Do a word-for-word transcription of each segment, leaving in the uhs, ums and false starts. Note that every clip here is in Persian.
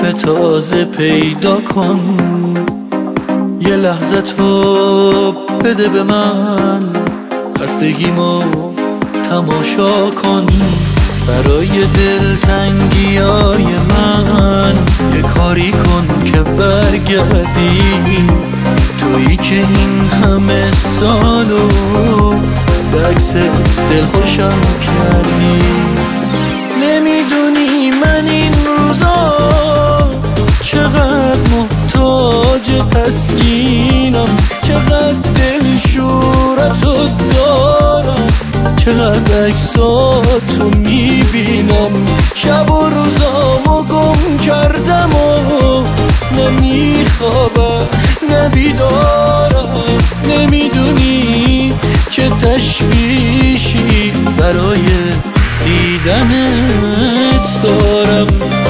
تازه پیدا کن، یه لحظه تو بده به من، خستگیمو تماشا کن. برای دلتنگیای من یه کاری کن که برگردی، تویی که این همه سالو به عکس دلخوشم کردی. نمیدونی من این روزا چقدر محتاج تسکینم، چقدر دلشورتو دارم، چقدر عکساتو میبینم. شب و روزامو گم کردم و نمیخوابم نبیدارم. نمیدونی چه تشویشی برای دیدنت دارم.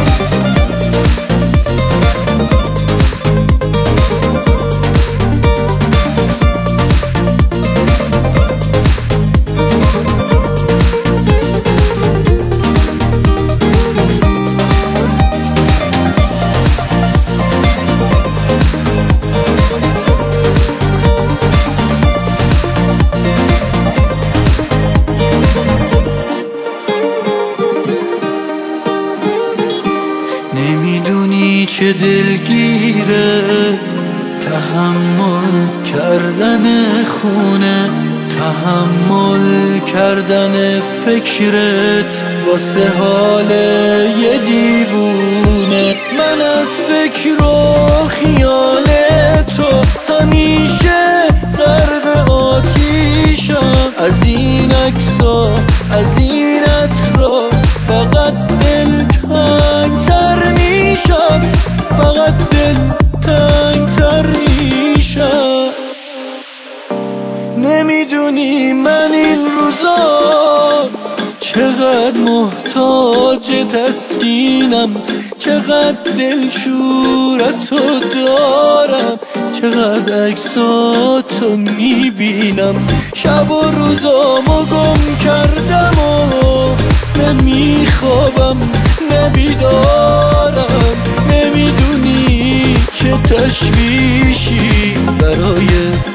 نمیدونی چه دلگیره تحمل کردن خونه، تحمل کردن فکرت واسه حال یه دیوونه. من از فکر و خیال تو همیشه غرق آتیشم، از این عکسا از این عطرا فقط دل تنگ‌تر میشم، فقط دل تنگ‌تر میشم. نمیدونی من این روزا چقدر محتاج تسکینم، چقدر دلشورتو دارم، چقدر عکساتو میبینم. شب و روزامو گم کردم و نمیخوابم نبیدارم. نمیدونی چه تشویشی برای